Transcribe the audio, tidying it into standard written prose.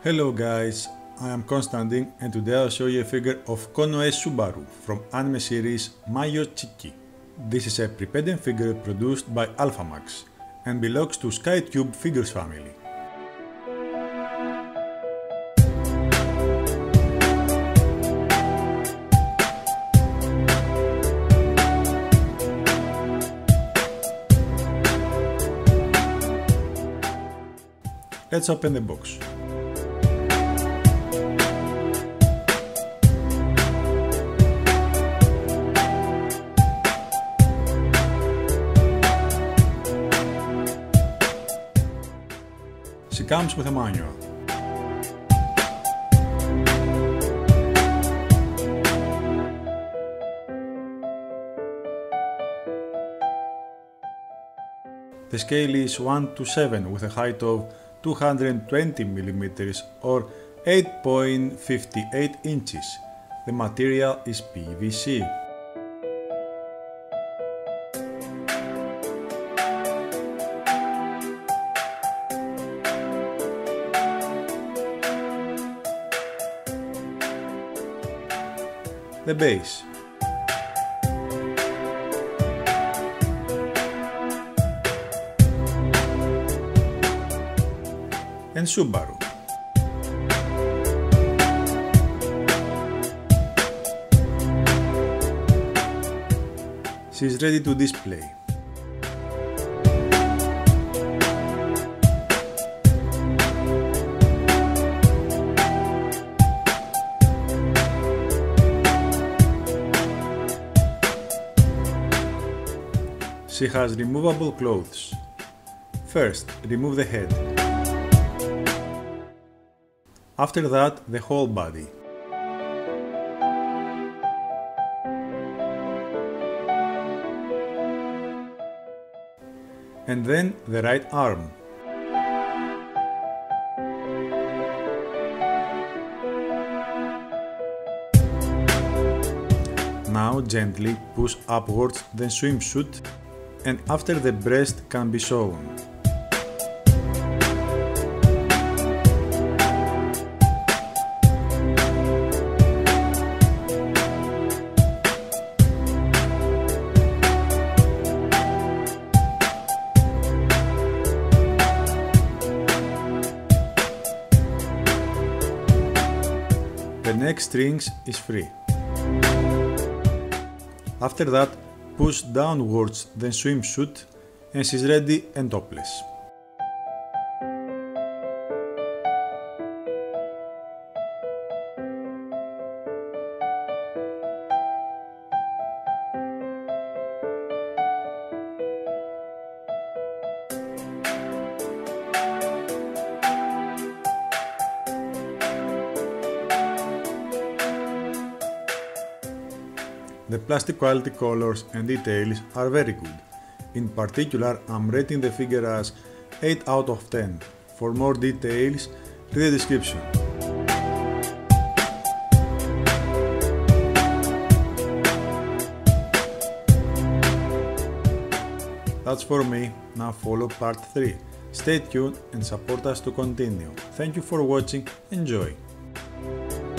Hello guys, I am Konstantin and today I'll show you a figure of Konoe Subaru from anime series Mayo Chiki. This is a prependent figure produced by Alphamax and belongs to Skytube Figures family. Let's open the box. She comes with a manual. The scale is 1:7 with a height of 220 mm or 8.58 inches. The material is PVC. The base. And Subaru. She is ready to display. She has removable clothes. First, remove the head. After that, the whole body. And then the right arm. Now gently push upwards the swimsuit, and after the breast can be shown. The neck strings is free. After that, push downwards the swimsuit and she's ready and topless. The plastic quality colors and details are very good. In particular, I'm rating the figure as 8 out of 10. For more details, read the description. That's for me, now follow part 3. Stay tuned and support us to continue. Thank you for watching, enjoy!